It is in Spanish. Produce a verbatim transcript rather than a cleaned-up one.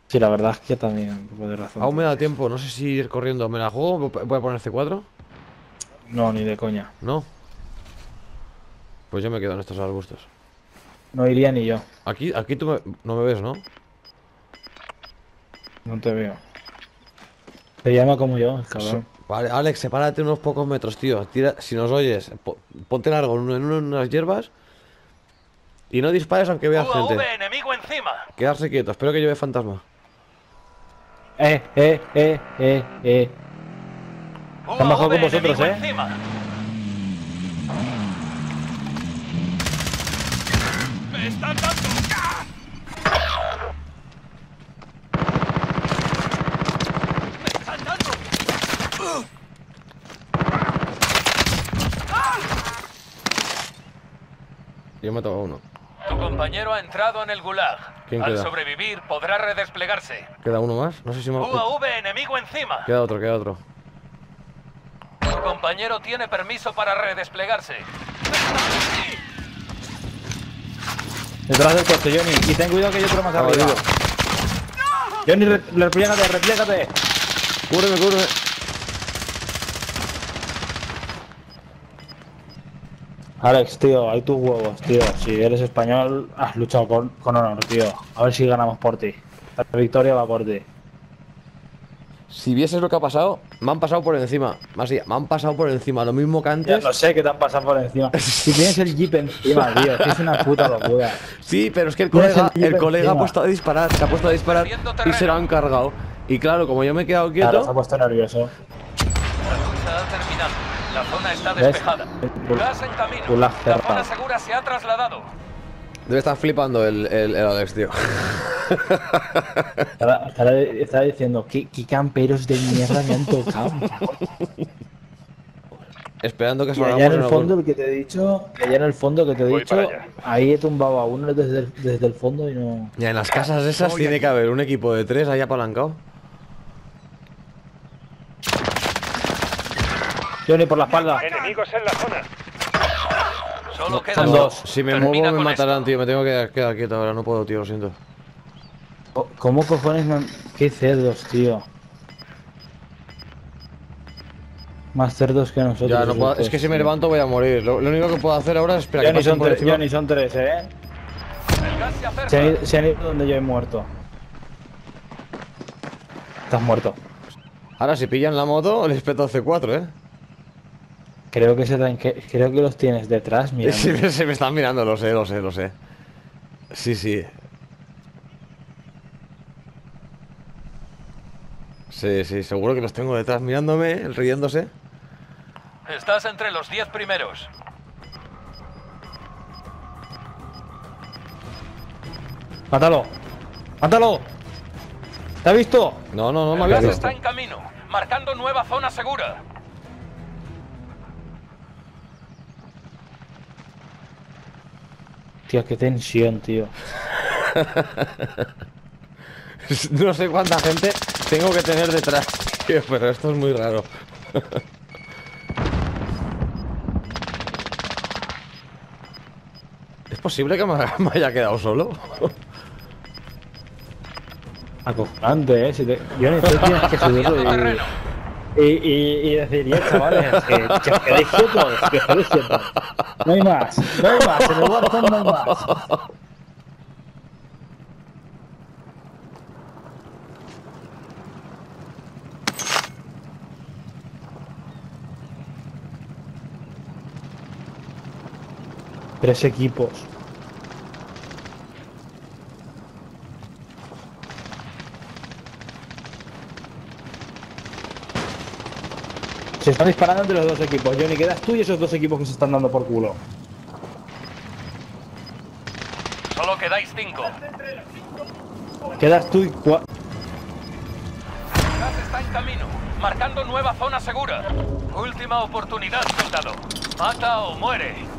Sí, la verdad es que también un poco de razón. Aún me da tiempo, no sé si ir corriendo. ¿Me la juego? ¿Voy a poner C cuatro? No, ni de coña. No. Pues yo me quedo en estos arbustos. No iría ni yo. Aquí, aquí tú me- no me ves, ¿no? No te veo. Te llama como yo, el So- cabrón. vale, Alex, sepárate unos pocos metros, tío. Tira, si nos oyes, po- ponte largo en, en unas hierbas y no dispares aunque veas U A V gente. enemigo encima. Quedarse quieto, espero que lleve fantasma. Eh, eh, eh, eh, eh. Se han bajado U A V con vosotros, enemigo eh. encima. Me están dando. Me están dando. Yo me toco uno. Tu compañero ha entrado en el gulag. ¿Quién Al queda? sobrevivir podrá redesplegarse. ¿Queda uno más? No sé si me... U A V enemigo encima. Queda otro, queda otro. Tu compañero tiene permiso para redesplegarse. Detrás del coche, Johnny. Y ten cuidado que hay otro más Ah, arriba. vale. Johnny, re- repliégate, repliégate. Cúbreme, cúbreme. Alex, tío, hay tus huevos, tío. Si eres español, has luchado con, con honor, tío. A ver si ganamos por ti. La victoria va por ti. Si vieses lo que ha pasado, me han pasado por encima. Más allá, me han pasado por encima. Lo mismo que Ya antes. lo sé que te han pasado por encima. Si tienes el jeep encima, tío, que es una puta locura. Sí, pero es que el Tienes colega, el jeep el colega ha encima. puesto a disparar, se ha puesto a disparar Perdiendo y terreno. se lo han cargado. Y claro, como yo me he quedado Claro, se ha quieto, puesto nervioso. La lucha ha terminado. La zona está ¿Ves? despejada. Gulag Gas en camino. gulag La cerrado. zona segura se ha trasladado. debe estar flipando el, el, el Alex, tío. Estará, estará- estará diciendo, ¿qué, qué camperos de mierda me han tocado? Esperando que Y salgamos allá en el una fondo, gol. el que te he dicho, y allá en el fondo que te he Voy dicho, para allá. ahí he tumbado a uno desde el, desde el fondo y no... Ya en las casas esas tiene que haber un equipo de tres ahí apalancado. Johnny, por la espalda. Enemigos en la zona. Solo quedan son dos. Si me Termina muevo me con matarán, esto. tío. Me tengo que quedar, quedar quieto ahora, no puedo, tío, lo siento. ¿Cómo cojones me han... Qué cerdos, tío. Más cerdos que nosotros. Ya, no puedo, es estos, que si me tío. levanto voy a morir. Lo, lo único que puedo hacer ahora es esperar que Johnny pasen son, por tres, encima. Johnny son tres, eh. El gas se acerca. Se han, ido, se han ido donde yo he muerto. Estás muerto. Ahora si pillan la moto, les peto C cuatro, eh. Creo que, se dan- que creo que los tienes detrás, mira. Sí, me- se me están mirando, lo sé, lo sé, lo sé. Sí, sí. Sí, sí, seguro que los tengo detrás mirándome, riéndose. Estás entre los diez primeros. ¡Mátalo! ¡Mátalo! ¿Te ha visto? No, no, no me El ha gas visto. está en camino, marcando nueva zona segura. Tío, qué tensión, tío. No sé cuánta gente tengo que tener detrás, tío, pero esto es muy raro. ¿Es posible que me me haya quedado solo? Acojonante, eh. Si te... Johnny, tú tienes que subirlo Perdiendo terreno. y, y, y, y decir, "Ya, chavales, que, que os quedéis quietos, que os quedéis quietos. No hay más, no hay más, en el Warzone no hay más. Tres equipos. Se están disparando entre los dos equipos. Johnny, quedas tú y esos dos equipos que se están dando por culo. Solo quedáis cinco. Quedas tú y cua... El gas está en camino, marcando nueva zona segura. Última oportunidad, soldado. Mata o muere.